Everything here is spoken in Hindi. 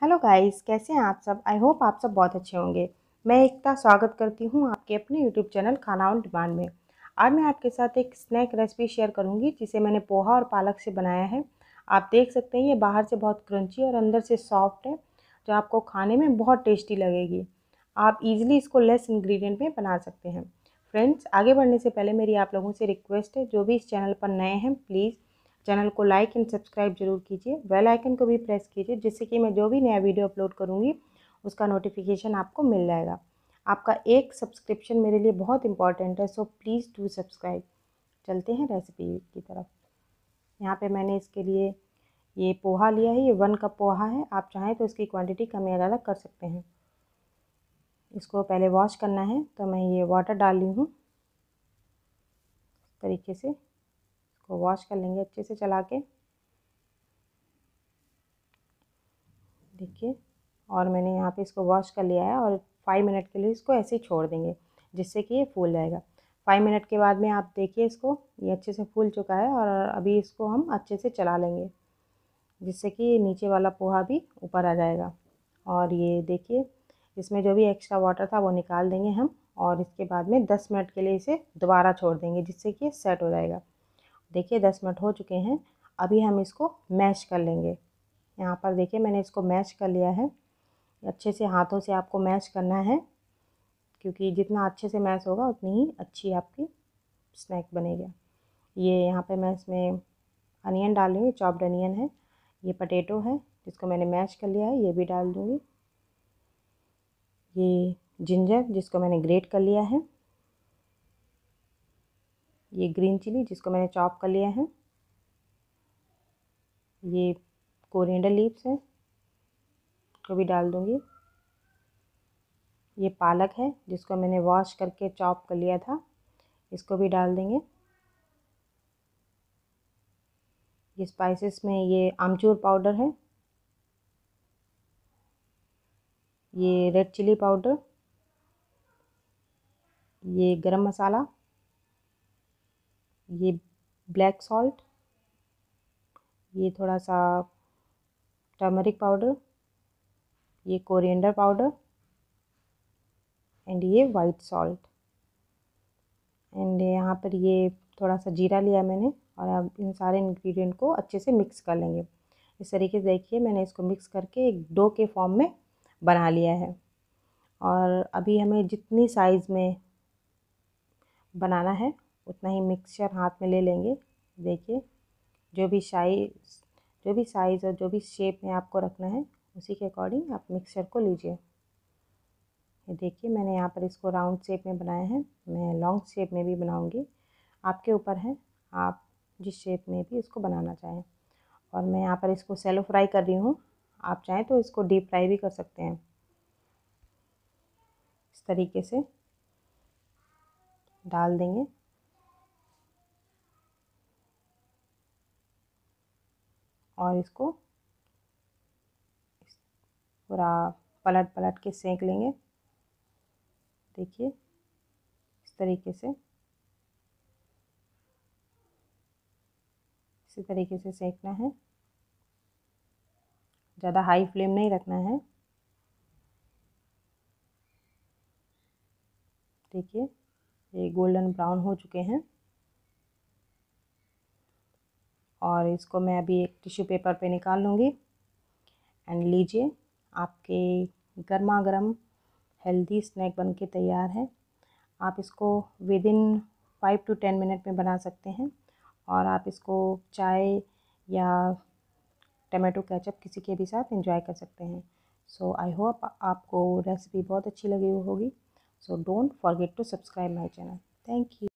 हेलो गाइस, कैसे हैं आप सब। आई होप आप सब बहुत अच्छे होंगे। मैं एकता स्वागत करती हूं आपके अपने YouTube channel Khana on demand में। आज मैं आपके साथ एक स्नैक रेसिपी शेयर करूंगी जिसे मैंने पोहा और पालक से बनाया है। आप देख सकते हैं ये बाहर से बहुत क्रंची और अंदर से सॉफ्ट है, जो आपको खाने में बहुत टेस्टी लगेगी। आप इजीली इसको लेस इंग्रेडिएंट में बना सकते हैं। फ्रेंड्स, आगे बढ़ने से पहले मेरी आप लोगों से रिक्वेस्ट है, जो भी इस चैनल पर नए हैं प्लीज़ चैनल को लाइक एंड सब्सक्राइब जरूर कीजिए। बेल आइकन को भी प्रेस कीजिए, जिससे कि मैं जो भी नया वीडियो अपलोड करूँगी उसका नोटिफिकेशन आपको मिल जाएगा। आपका एक सब्सक्रिप्शन मेरे लिए बहुत इंपॉर्टेंट है, सो प्लीज़ डू सब्सक्राइब। चलते हैं रेसिपी की तरफ। यहाँ पे मैंने इसके लिए ये पोहा लिया है, ये 1 कप पोहा है। आप चाहें तो इसकी क्वांटिटी कम या ज़्यादा कर सकते हैं। इसको पहले वॉश करना है, तो मैं ये वाटर डाल ली हूँ। इस तरीके से इसको वॉश कर लेंगे अच्छे से चला के। देखिए, और मैंने यहाँ पे इसको वॉश कर लिया है और 5 मिनट के लिए इसको ऐसे ही छोड़ देंगे, जिससे कि ये फूल जाएगा। 5 मिनट के बाद में आप देखिए इसको, ये अच्छे से फूल चुका है और अभी इसको हम अच्छे से चला लेंगे, जिससे कि नीचे वाला पोहा भी ऊपर आ जाएगा। और ये देखिए, इसमें जो भी एक्स्ट्रा वाटर था वो निकाल देंगे हम, और इसके बाद में 10 मिनट के लिए इसे दोबारा छोड़ देंगे, जिससे कि सेट हो जाएगा। देखिए 10 मिनट हो चुके हैं। अभी हम इसको मैश कर लेंगे। यहाँ पर देखिए मैंने इसको मैश कर लिया है। अच्छे से हाथों से आपको मैश करना है, क्योंकि जितना अच्छे से मैश होगा उतनी ही अच्छी आपकी स्नैक बनेगा। ये यहाँ पे मैं इसमें अनियन डाल रही हूँ, चॉप्ड अनियन है। ये पटेटो है जिसको मैंने मैश कर लिया है, ये भी डाल दूँगी। ये जिंजर जिसको मैंने ग्रेट कर लिया है। ये ग्रीन चिली जिसको मैंने चॉप कर लिया है। ये कोरिएंडर लीव्स है, को भी डाल दूँगी। ये पालक है जिसको मैंने वॉश करके चॉप कर लिया था, इसको भी डाल देंगे। ये स्पाइसेस में ये आमचूर पाउडर है, ये रेड चिली पाउडर, ये गरम मसाला, ये ब्लैक सॉल्ट, ये थोड़ा सा टर्मरिक पाउडर, ये कोरिएंडर पाउडर एंड ये वाइट सॉल्ट। एंड यहाँ पर ये थोड़ा सा जीरा लिया मैंने, और अब इन सारे इंग्रेडिएंट को अच्छे से मिक्स कर लेंगे। इस तरीके से देखिए मैंने इसको मिक्स करके एक डो के फॉर्म में बना लिया है। और अभी हमें जितनी साइज़ में बनाना है उतना ही मिक्सचर हाथ में ले लेंगे। देखिए, जो भी साइज़ और जो भी शेप में आपको रखना है उसी के अकॉर्डिंग आप मिक्सचर को लीजिए। ये देखिए मैंने यहाँ पर इसको राउंड शेप में बनाया है, मैं लॉन्ग शेप में भी बनाऊंगी। आपके ऊपर है, आप जिस शेप में भी इसको बनाना चाहें। और मैं यहाँ पर इसको सैलो फ्राई कर रही हूँ, आप चाहें तो इसको डीप फ्राई भी कर सकते हैं। इस तरीके से डाल देंगे। और इसको पूरा पलट पलट के सेंक लेंगे। देखिए इस तरीके से, इसी तरीके से सेंकना है, ज़्यादा हाई फ्लेम नहीं रखना है। देखिए ये गोल्डन ब्राउन हो चुके हैं, और इसको मैं अभी एक टिश्यू पेपर पे निकाल लूँगी। एंड लीजिए, आपके गर्मा गर्म हेल्दी स्नैक बन के तैयार है। आप इसको विदिन 5 to 10 मिनट में बना सकते हैं, और आप इसको चाय या टमाटो केचप किसी के भी साथ एंजॉय कर सकते हैं। सो आई होप आपको रेसिपी बहुत अच्छी लगी होगी। So don't forget to subscribe my channel. Thank you.